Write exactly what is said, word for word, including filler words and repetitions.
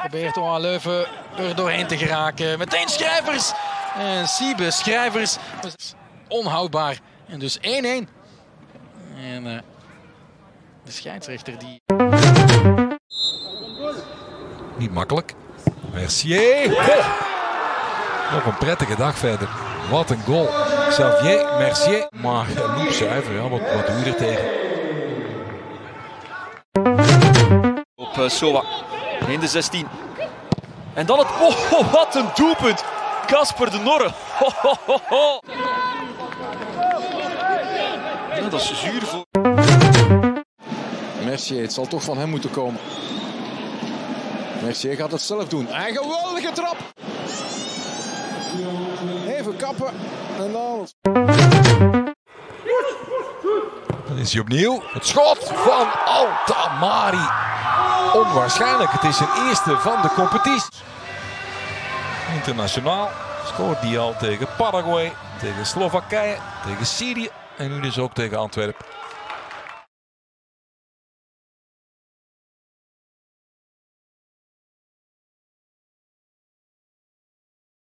Probeert Oa Leuven er doorheen te geraken. Meteen Schrijvers. En Siebe Schrijvers. Onhoudbaar. En dus één-één. En uh, de scheidsrechter die... Niet makkelijk. Mercier. Oh. Nog een prettige dag verder. Wat een goal. Xavier Mercier. Maar loopzuiver. Ja, wat, wat doe je er tegen? Op uh, Soa. In de zestien. En dan het... Oh, wat een doelpunt. Casper de Norre. Ho, ho, ho, ho. Ja, dat is zuur voor... Mercier, het zal toch van hem moeten komen. Mercier gaat het zelf doen. En geweldige trap! Even kappen en dan... Dan is hij opnieuw. Het schot van Altamari. Onwaarschijnlijk, het is zijn eerste van de competitie. Internationaal scoort hij al tegen Paraguay, tegen Slowakije, tegen Syrië en nu dus ook tegen Antwerpen.